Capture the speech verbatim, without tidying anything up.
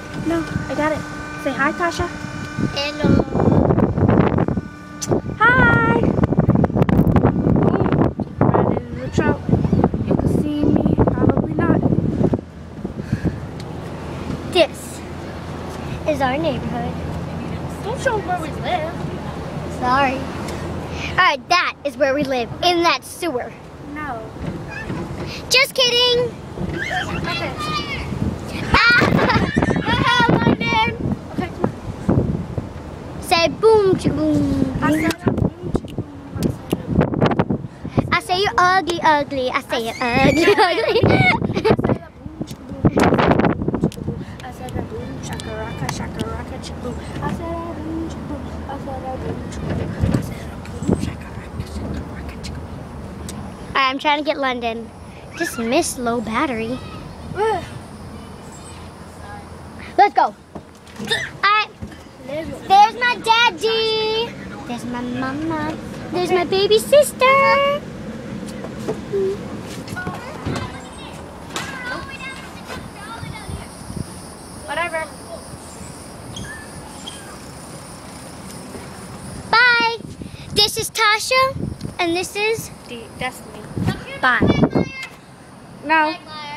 No, I got it. Say hi, Tasha. Hello. Hi. Oh, ran into the trout. You can see me, probably not. This is our neighborhood. Don't show where we live. Sorry. Alright, that is where we live, in that sewer. No. Just kidding. Okay. Ah, London. Okay, come on. Say boom, boom. I said a boom, boom. I say you're ugly, ugly. I say you're ugly, ugly. I said a boom, shakaraka, shakaraka, chickaboo. I said a boom, chickaboo. I said a boom, chickaboo. I said a boom, shakaraka, shakaraka, chickaboo. Alright, I'm trying to get London. Just missed low battery. Let's go. Alright. There's my daddy. There's my mama. There's my baby sister. Whatever. Bye. This is Tasha, and this is The Destiny. Bye. No.